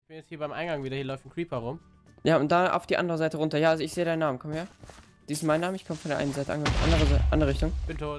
Ich bin jetzt hier beim Eingang wieder. Hier läuft ein Creeper rum. Ja, und da auf die andere Seite runter. Ja, also ich sehe deinen Namen. Komm her. Dies ist mein Name. Ich komme von der einen Seite. Andere Richtung. Bin tot.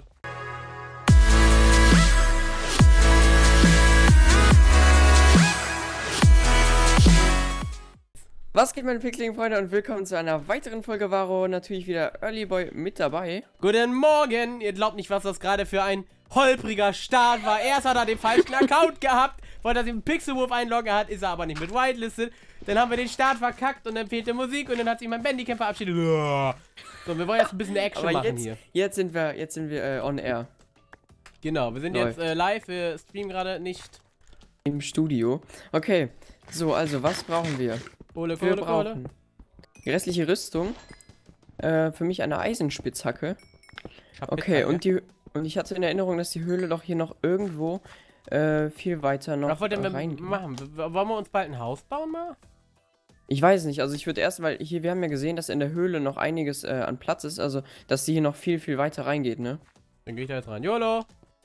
Was geht, meine Pickling-Freunde, und willkommen zu einer weiteren Folge Varo. Natürlich wieder Early Boy mit dabei. Guten Morgen. Ihr glaubt nicht, was das gerade für ein holpriger Start war. Erst hat er den falschen Account gehabt, wollte er sich im Pixelwurf einloggen, ist er aber nicht mit whitelisted. Dann haben wir den Start verkackt und dann fehlte Musik und dann hat sich mein Bandicam verabschiedet. So, wir wollen jetzt ein bisschen Action machen hier. Jetzt sind wir on air. Genau, wir sind Läuft. jetzt live, wir streamen gerade nicht. Im Studio. Okay, so, also was brauchen wir? Kohle. Wir brauchen die restliche Rüstung. Für mich eine Eisenspitzhacke. Okay, und ich hatte in Erinnerung, dass die Höhle doch hier noch irgendwo viel weiter noch was wollten wir reingehen. machen? Wollen wir uns bald ein Haus bauen mal? Ich weiß nicht, also ich würde erst, weil hier, wir haben ja gesehen, dass in der Höhle noch einiges an Platz ist, also dass sie hier noch viel weiter reingeht, ne? Dann gehe ich da jetzt rein. YOLO!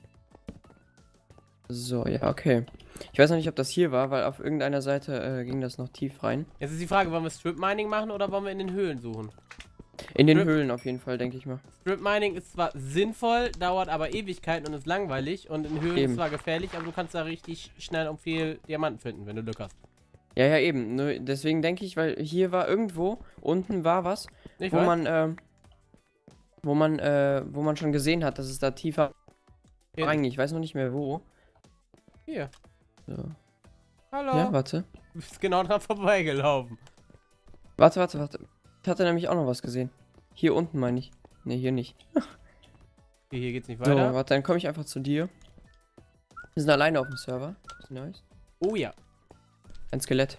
So, ja, okay. Ich weiß noch nicht, ob das hier war, weil auf irgendeiner Seite ging das noch tief rein. Jetzt ist die Frage, wollen wir Strip Mining machen oder wollen wir in den Höhlen suchen? In den Höhlen auf jeden Fall, denke ich mal. Strip Mining ist zwar sinnvoll, dauert aber Ewigkeiten und ist langweilig und in Höhlen ist zwar gefährlich, aber du kannst da richtig schnell und viel Diamanten finden, wenn du Glück hast. Ja, eben. Nur deswegen denke ich, weil hier war irgendwo, unten war was, wo man schon gesehen hat, dass es da tiefer reinging. Ich weiß noch nicht mehr wo. Hier. So. Hallo. Ja, warte. Du bist genau dran vorbeigelaufen. Warte. Ich hatte nämlich auch noch was gesehen. Hier unten meine ich. Ne, hier nicht. Hier geht's nicht So, weiter. warte, dann komme ich einfach zu dir. Wir sind alleine auf dem Server. Das ist nice. Oh ja. Ein Skelett.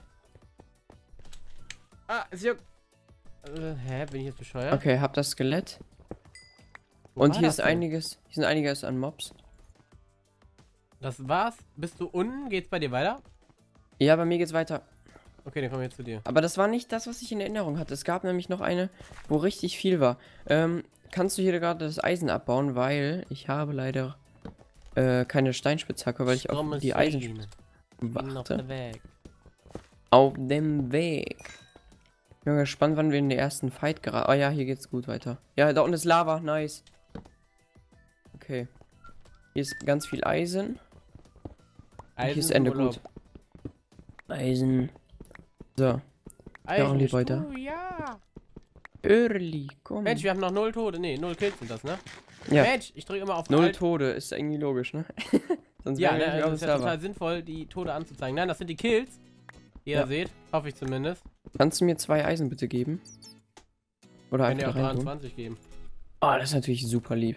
Ah, es juckt. Hä, bin ich jetzt bescheuert? Okay, hab das Skelett. Wo Und war hier das ist denn? einiges. Hier sind einiges an Mobs. Das war's? Bist du unten? Geht's bei dir weiter? Ja, bei mir geht's weiter. Okay, dann kommen wir jetzt zu dir. Aber das war nicht das, was ich in Erinnerung hatte. Es gab nämlich noch eine, wo richtig viel war. Kannst du hier gerade das Eisen abbauen? Weil ich habe leider keine Steinspitzhacke, weil ich auf die Eisenspitzhacke warte. Auf dem Weg. Ich bin gespannt, wann wir in den ersten Fight geraten. Oh ja, hier geht's gut weiter. Ja, da unten ist Lava. Nice. Okay. Hier ist ganz viel Eisen. Und hier ist Ende gut. Eisen. So. Early weiter. Ja. Early, komm. Mensch, wir haben noch 0 Tote. Ne, 0 Kills sind das, ne? Ja. Mensch, ich drücke immer auf 0 Tode, ist irgendwie logisch, ne? Sonst ja, wären wir ne, nicht auf das dem ist ja Server. total sinnvoll, die Tode anzuzeigen. Nein, das sind die Kills. Die ihr Ja. seht. Hoffe ich zumindest. Kannst du mir 2 Eisen bitte geben? Oder Kann dir einfach auch da rein tun? 23 geben. Oh, das ist natürlich super lieb.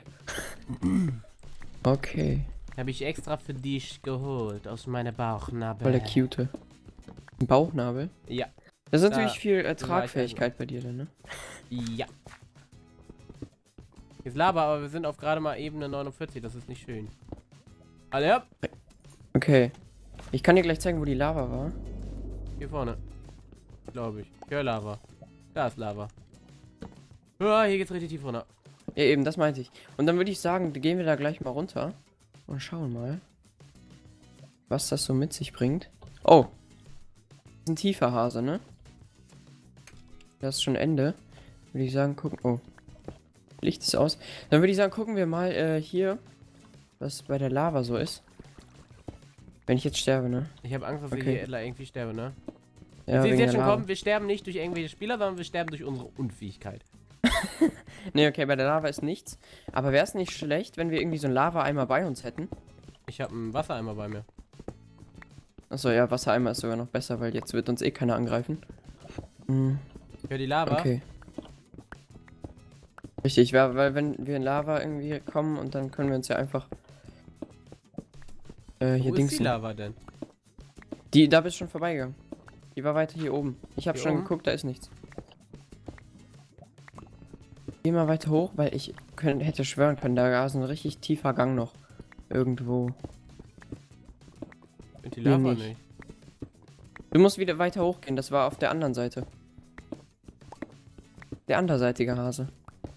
Okay. Habe ich extra für dich geholt aus meiner Bauchnabel. Voll der cute. Ein Bauchnabel? Ja. Das ist Da natürlich viel war ich Tragfähigkeit bei dir dann, ne? Ja. Jetzt Lava, aber wir sind auf gerade mal Ebene 49. Das ist nicht schön. Alle ab. Okay. Ich kann dir gleich zeigen, wo die Lava war. Hier vorne. Glaube ich. Ja, Lava. Da ist Lava. Ja, hier geht's richtig tief runter. Ja, eben, das meinte ich. Und dann würde ich sagen, gehen wir da gleich mal runter und schauen mal, was das so mit sich bringt. Oh. Das ist ein tiefer Hase, ne? Das ist schon Ende. Würde ich sagen, gucken. Oh. Licht ist aus. Dann würde ich sagen, gucken wir mal hier, was bei der Lava so ist. Wenn ich jetzt sterbe, ne? Ich habe Angst, dass wir Okay. hier irgendwie sterben, ne? Ja, Jetzt wegen jetzt der schon Lava. kommen, wir sterben nicht durch irgendwelche Spieler, sondern wir sterben durch unsere Unfähigkeit. Ne, okay, bei der Lava ist nichts. Aber wäre es nicht schlecht, wenn wir irgendwie so einen Lava-Eimer bei uns hätten? Ich habe einen Wassereimer bei mir. Achso, ja, Wassereimer ist sogar noch besser, weil jetzt wird uns eh keiner angreifen. Hm, Ich höre die Lava. okay. Richtig, weil wenn wir in Lava irgendwie kommen und dann können wir uns ja einfach hier Wo ist die dingsen. Lava denn? Da bist du schon vorbeigegangen. Die war weiter hier oben. Ich habe Hier schon oben? geguckt, da ist nichts. Geh mal weiter hoch, weil ich hätte schwören können, da ist ein richtig tiefer Gang noch. Irgendwo. Und die Hier Lava nicht. nicht. Du musst wieder weiter hochgehen, das war auf der anderen Seite. Der anderseitige Hase.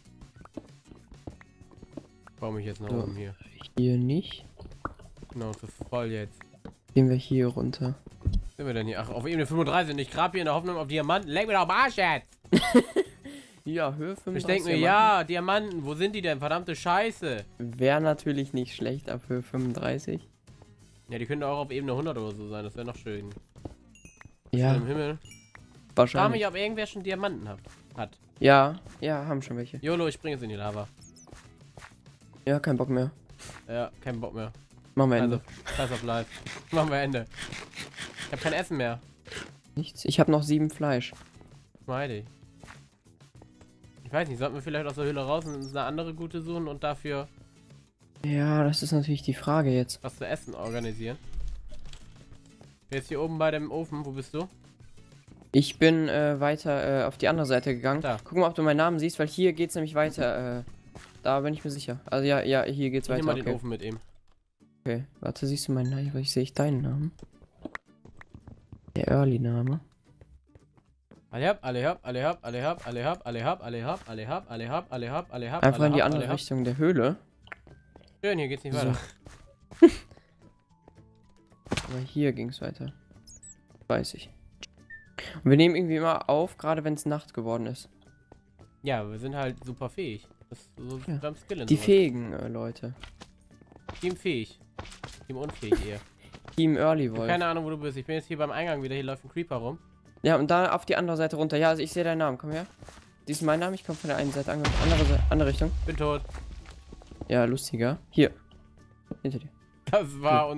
Baue mich jetzt nach So. oben hier. Hier nicht. Genau, so voll jetzt. Gehen wir hier runter. Sind wir denn hier? Ach, auf Ebene 35 und ich grab hier in der Hoffnung auf Diamanten. Leck mir doch am Arsch jetzt! Ja, Höhe 35. Ich denke mir, ja, Diamanten, wo sind die denn? Verdammte Scheiße. Wäre natürlich nicht schlecht ab Höhe 35. Ja, die können auch auf Ebene 100 oder so sein. Das wäre noch schön. Ja, Im Himmel. Frag wahrscheinlich. mich, ob irgendwer schon Diamanten hat. Ja, haben schon welche. YOLO, ich springe jetzt in die Lava. Ja, kein Bock mehr. Ja, kein Bock mehr. Machen wir Ende. Also, Scheiß auf live. Machen wir Ende. Ich hab kein Essen mehr. Nichts. Ich habe noch 7 Fleisch. Schmeidig. Ich weiß nicht, sollten wir vielleicht aus der Höhle raus und uns eine andere gute suchen und dafür Ja, das ist natürlich die Frage jetzt. was zu essen organisieren? Jetzt hier oben bei dem Ofen, wo bist du? Ich bin weiter auf die andere Seite gegangen. Da. Guck mal, ob du meinen Namen siehst, weil hier geht's nämlich weiter. Da bin ich mir sicher. Also ja, hier geht's Ich nehm weiter. mal den Ofen mit ihm. Okay, warte, siehst du meinen Namen? Ich sehe deinen Namen. Der Early-Name. Einfach Einfach in die andere Richtung der Höhle. Schön, hier geht's nicht So. weiter. Aber hier ging's weiter. Weiß ich. Und wir nehmen irgendwie immer auf, gerade wenn es Nacht geworden ist. Ja, wir sind halt super fähig. Das ist so Ja. beim Skill und Die sowas. fähigen Leute. Teamfähig. Teamunfähig eher. Team Early Ich hab Wolf. keine Ahnung, wo du bist. Ich bin jetzt hier beim Eingang wieder. Hier läuft ein Creeper rum. Ja, und da auf die andere Seite runter. Ja, also ich sehe deinen Namen. Komm her. Dies ist mein Name. Ich komme von der einen Seite. Andere Richtung. Bin tot. Ja, lustiger. Hier. Hinter dir. Das war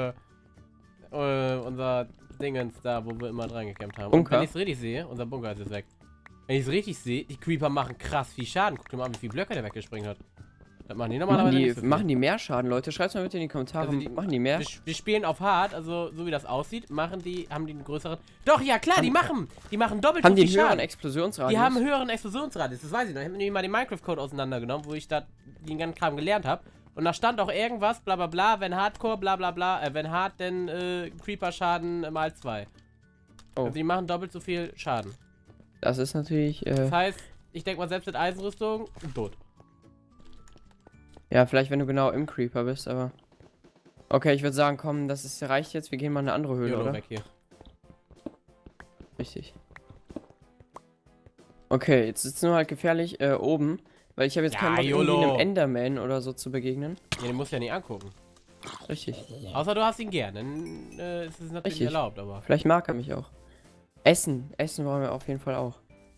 unser Dingens da, wo wir immer dran gekämpft haben. Und Bunker? wenn ich es richtig sehe, unser Bunker ist jetzt weg. Wenn ich es richtig sehe, die Creeper machen krass viel Schaden. Guck dir mal an, wie viele Blöcke der weggesprengt hat. Das machen die normalerweise nicht so viel. Machen die mehr Schaden, Leute? Schreibt's mal bitte in die Kommentare. Also machen die mehr? Wir spielen auf hart, also so wie das aussieht, haben die einen größeren... Doch, ja klar, die machen doppelt Haben so die viel einen höheren Schaden. Explosionsradius? Die haben einen höheren Explosionsradius, das weiß ich noch. Ich habe nämlich mal den Minecraft-Code auseinandergenommen, wo ich da den ganzen Kram gelernt habe. Und da stand auch irgendwas, bla bla bla, wenn Hardcore, bla bla bla, wenn Hard, dann Creeper-Schaden mal 2. Oh. Also die machen doppelt so viel Schaden. Das ist natürlich, Das heißt, ich denke mal, selbst mit Eisenrüstung, tot. ja, vielleicht wenn du genau im Creeper bist, aber... Okay, ich würde sagen, komm, reicht jetzt. Wir gehen mal in eine andere Höhle, YOLO, oder? weg hier. Richtig. Okay, jetzt ist es nur halt gefährlich oben, weil ich habe jetzt Ja, keinen Bock, irgendwie YOLO. einem Enderman oder so zu begegnen. Ja, den musst du ja nicht angucken. Richtig. Außer du hast ihn gern, dann ist es natürlich Richtig. erlaubt, aber... Vielleicht mag er mich auch. Essen brauchen wir auf jeden Fall auch.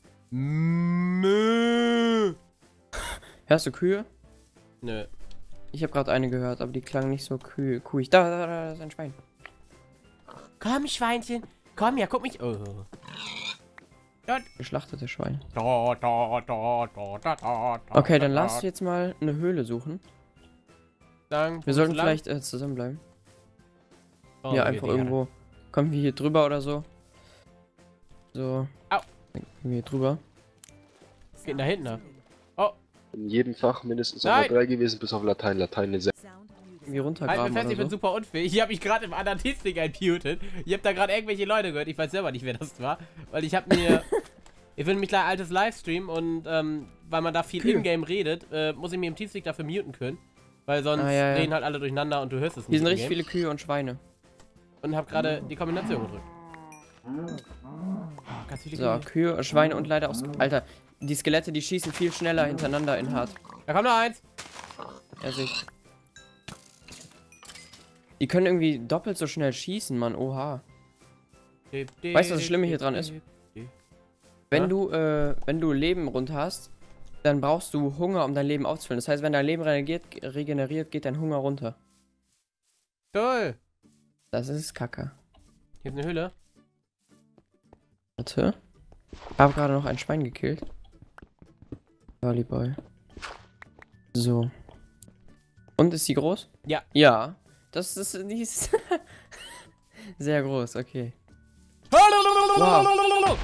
Mö. Hörst du Kühe? Nö. Ich habe gerade eine gehört, aber die klang nicht so kuhig. Da ist ein Schwein. Komm, Schweinchen. Komm, ja, guck mich. Oh. Geschlachtetes Schwein. Okay, Okay, dann lass jetzt mal eine Höhle suchen. Wir sollten vielleicht zusammenbleiben. Ja, einfach irgendwo. Kommen wir hier drüber oder so? So. Au. Dann kommen wir hier drüber. Was geht denn da hinten ab? In jedem Fach mindestens Nein. auf 3 gewesen, bis auf Latein. Latein eine 6. Irgendwie Halt runtergraben mir fest, oder ich bin so. super unfähig. Ich habe mich gerade im Anarchistik einmutet. Ich habe da gerade irgendwelche Leute gehört. Ich weiß selber nicht, wer das war. Weil ich habe mir... Ich bin nämlich gleich altes Livestream und weil man da viel Kühe. in-game redet, muss ich mir im Teamspeak dafür muten können. Weil sonst Ja. reden halt alle durcheinander und du hörst es nicht. Hier sind im richtig Game. viele Kühe und Schweine. Und habe gerade die Kombination gedrückt. Ganz viele So, Kühe. Kühe, Schweine und leider auch... Alter, die Skelette, die schießen viel schneller hintereinander in hart. Da kommt noch eins. Ja, sehe ich. Die können irgendwie doppelt so schnell schießen, Mann. Oha. Weißt du, was das Schlimme hier dran ist? Wenn Ja? wenn du Leben runter hast, dann brauchst du Hunger, um dein Leben aufzufüllen. Das heißt, wenn dein Leben regeneriert, geht dein Hunger runter. Toll. Das ist Kacke. Hier ist eine Höhle. Warte. Ich habe gerade noch ein Schwein gekillt. Volleyball. So. Und ist sie groß? Ja. Ja. Die ist sehr groß, okay. Wow.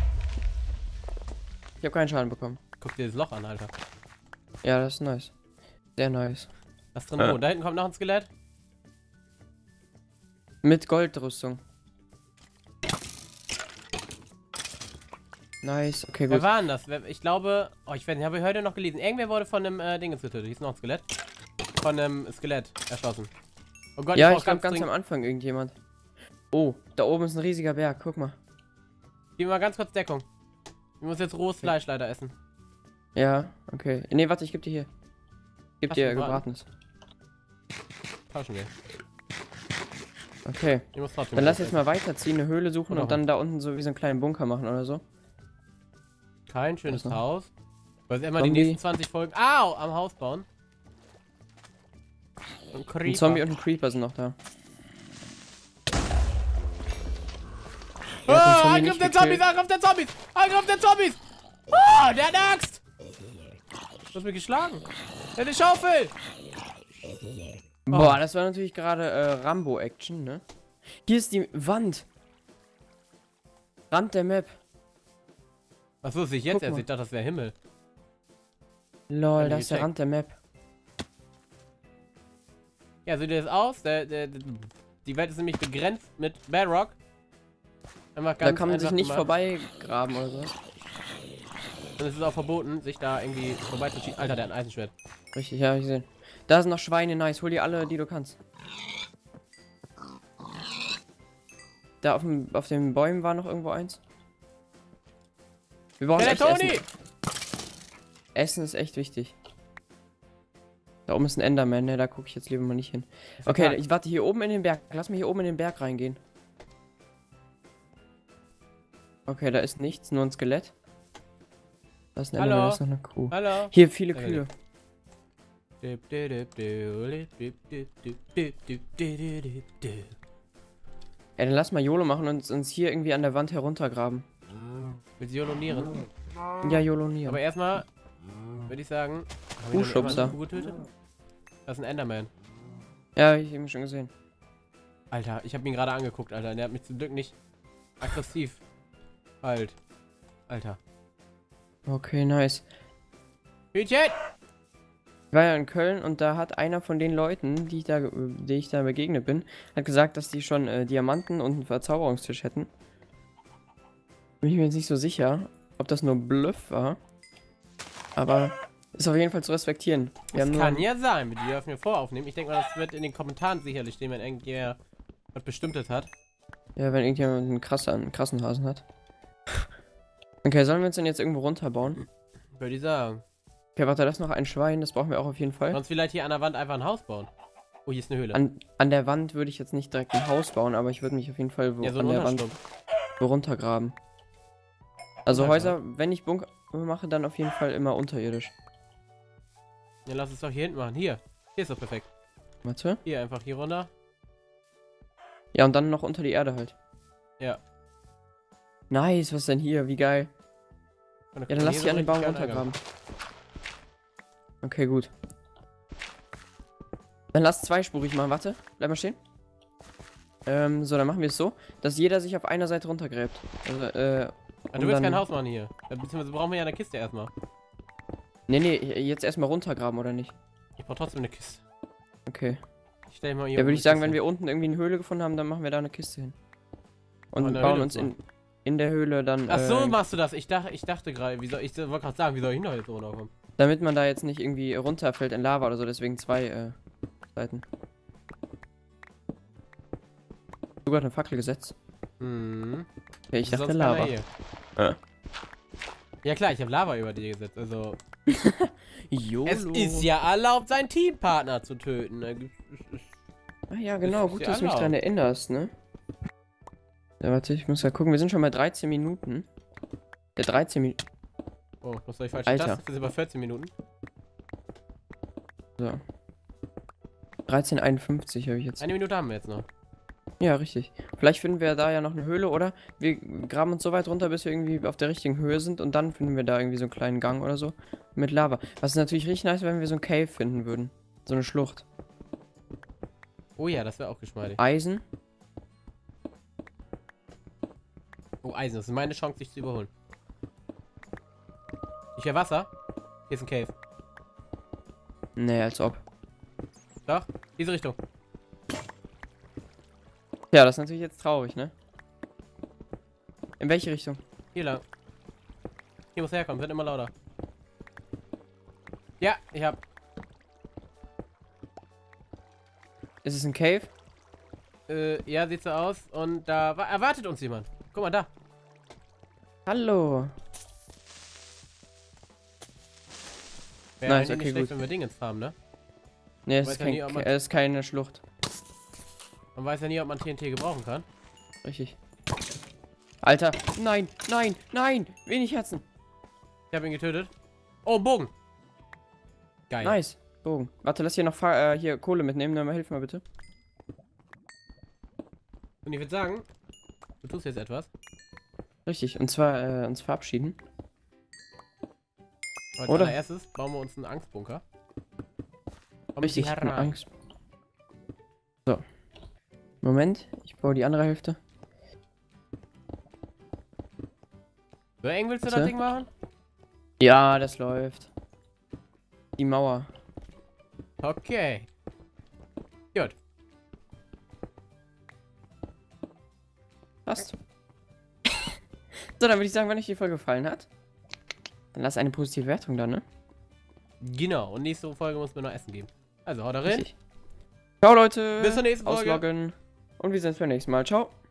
Ich habe keinen Schaden bekommen. Guck dir das Loch an, Alter. Ja, das ist nice. Sehr nice. Was drin wohnt? Da hinten kommt noch ein Skelett. Mit Goldrüstung. Nice, okay, Wer gut. war denn das? Ich glaube, ich weiß nicht, habe ich heute noch gelesen. Irgendwer wurde von einem Dingens getötet. Hier ist noch ein Skelett. Von einem Skelett erschossen. Oh Gott, Ja, brauch ich glaube ganz dringend- am Anfang irgendjemand. Oh, da oben ist ein riesiger Berg, guck mal. Gib mir mal ganz kurz Deckung. Ich muss jetzt rohes Fleisch leider essen. Ja, okay. Nee, warte, ich geb dir hier. Ich geb Hast dir du gebratenes. Tauschen wir. Okay. Ich muss trotzdem Dann lass rohes jetzt mal weiterziehen, eine Höhle suchen Oder und dann da unten so wie so einen kleinen Bunker machen oder so. essen. Kein schönes Was noch? Haus. Weil immer die Zombie. nächsten 20 Folgen. Au! Am Haus bauen. Ein Creeper. Ein Zombie und ein Creeper sind noch da. Oh, Er hat den Zombie Angriff nicht der Zombies! gekillt. Angriff der Zombies! Angriff der Zombies! Oh, der hat eine Axt! Du hast mich geschlagen. Der hat eine Schaufel! Boah, das war natürlich gerade Rambo-Action, ne? Hier ist die Wand. Rand der Map. Was wusste ich jetzt Guck erst? mal. Ich dachte, das wäre Himmel. Lol, Hab das ich ist der gecheckt. Rand der Map. Ja, sieht das aus? Die Welt ist nämlich begrenzt mit Bedrock. Einfach Da ganz kann man sich einfach nicht gemacht. vorbeigraben oder so. Und es ist auch verboten, sich da irgendwie vorbeizuschießen. Alter, der hat ein Eisenschwert. Richtig, ja, hab ich gesehen. Da sind noch Schweine, nice. Hol dir alle, die du kannst. Da auf den Bäumen war noch irgendwo eins. Wir brauchen Der echt Toni! Essen. Essen ist echt wichtig. Da oben ist ein Enderman, ne? Da gucke ich jetzt lieber mal nicht hin. Ist ja Okay, klar. ich warte hier oben in den Berg. Lass mich hier oben in den Berg reingehen. Okay, da ist nichts, nur ein Skelett. Da ist ein Hallo? Enderman, da ist noch eine Kuh. Hallo? Hier, viele Sehr Kühe. Ey, dann lass mal YOLO machen und uns hier irgendwie an der Wand heruntergraben. Willst du Jolonieren? Ja, YOLO nie. Aber erstmal würde ich sagen, haben wir noch Kuhschubser. eine Kuh getötet? Das ist ein Enderman. Ja, hab ich eben schon gesehen. Alter, ich habe ihn gerade angeguckt, Alter. Der hat mich zum Glück nicht aggressiv. Halt. Alter. Okay, nice. Hütchen! Ich war ja in Köln und da hat einer von den Leuten, die ich da begegnet bin, hat gesagt, dass die schon Diamanten und einen Verzauberungstisch hätten. Bin ich mir jetzt nicht so sicher, ob das nur Bluff war. Aber ist auf jeden Fall zu respektieren. Wir Das haben kann nur, ja sein, wir dürfen ja voraufnehmen. Ich denke mal, das wird in den Kommentaren sicherlich stehen, wenn irgendjemand was Bestimmtes hat. ja, wenn irgendjemand einen krassen Hasen hat. Okay, sollen wir uns denn jetzt irgendwo runterbauen? Würde ich sagen. Okay, warte, das ist noch ein Schwein, das brauchen wir auch auf jeden Fall. Sonst vielleicht hier an der Wand einfach ein Haus bauen. Oh, hier ist eine Höhle. An der Wand würde ich jetzt nicht direkt ein Haus bauen, aber ich würde mich auf jeden Fall Ja, so ein an der Wand Unterschlupf. runtergraben. Also Unterschlupf. Häuser, wenn ich Bunker mache, dann auf jeden Fall immer unterirdisch. Ja, lass es doch hier hinten machen. Hier. Hier ist doch perfekt. Warte. Hier einfach hier runter. Ja, und dann noch unter die Erde halt. Ja. Nice, was denn hier? Wie geil. Und Ja, dann lass hier dich an so den Baum richtig geilen runtergraben. Okay, gut. Dann lass zweispurig machen. Warte, bleib mal stehen. So, dann machen wir es so, dass jeder sich auf einer Seite runtergräbt. Also, Ah, und du willst dann- kein Haus machen hier. Beziehungsweise brauchen wir ja eine Kiste erstmal. Nee, jetzt erstmal runtergraben, oder nicht? Ich brauche trotzdem eine Kiste. Okay. Ich stell mal hier Ja, würde oben ich sagen, eine wenn Kiste wir unten irgendwie eine Höhle gefunden haben, dann machen wir da eine Kiste hin. Und Aber in der bauen Höhle uns zwar. in der Höhle dann. hin. Ach so, machst du das? Ich dachte gerade, ich wollte gerade sagen, wie soll ich noch jetzt runterkommen? Damit man da jetzt nicht irgendwie runterfällt in Lava oder so, deswegen zwei Seiten. Sogar eine Fackel gesetzt. Hm. Okay, ich dachte Sonst Lava. keiner hier. Ja klar, ich habe Lava über dir gesetzt. Also, YOLO. es ist ja erlaubt, seinen Teampartner zu töten. Ah ja, genau, ist gut, ja dass du mich erlaubt. daran erinnerst, ne? Ja, warte, ich muss ja gucken, wir sind schon bei 13 Minuten. Ja, 13 Minuten. Oh, was soll ich falsch? Alter. Das sind über 14 Minuten. So. 13:51 habe ich jetzt. Eine Minute haben wir jetzt noch. Ja, richtig. Vielleicht finden wir da ja noch eine Höhle, oder? Wir graben uns so weit runter, bis wir irgendwie auf der richtigen Höhe sind und dann finden wir da irgendwie so einen kleinen Gang oder so mit Lava. Was natürlich richtig nice wäre, wenn wir so ein Cave finden würden. So eine Schlucht. Oh ja, das wäre auch geschmeidig. Eisen. Oh, Eisen, das ist meine Chance, dich zu überholen. Ich höre Wasser. Hier ist ein Cave. Nee, als ob. Doch, diese Richtung. Ja, das ist natürlich jetzt traurig, ne? In welche Richtung? Hier lang. Hier muss herkommen, wird immer lauter. Ja, ich hab. Ist es ein Cave? Ja, sieht so aus. Und da erwartet uns jemand. Guck mal, da. Hallo. Wäre Nice, eigentlich okay, nicht schlecht, gut. wenn wir Dingens farmen, ne? Ne, es Weiß ist, ja nie, ob man- es ist keine Schlucht. Man weiß ja nie, ob man TNT gebrauchen kann. Richtig. Alter, nein, nein, nein. Wenig Herzen. Ich habe ihn getötet. Oh, Bogen. Geil. Nice. Bogen. Warte, lass hier noch hier Kohle mitnehmen. Dann hilf mal bitte. Und ich würde sagen, du tust jetzt etwas. Richtig. Und zwar uns verabschieden. Als Oder? allererstes bauen wir uns einen Angstbunker. Kommen Richtig. Sie Eine herein. Angst. So. Moment. Ich baue die andere Hälfte. So eng willst du Warte. das Ding machen? Ja, das läuft. Die Mauer. Okay. Gut. Passt. So, dann würde ich sagen, wenn euch die Folge gefallen hat, dann lasst eine positive Wertung da, ne? Genau. Und nächste Folge muss mir noch Essen geben. Also, haut rein. Richtig. Ciao, Leute. Bis zur nächsten Folge. Ausloggen. Und wir sehen uns beim nächsten Mal. Ciao.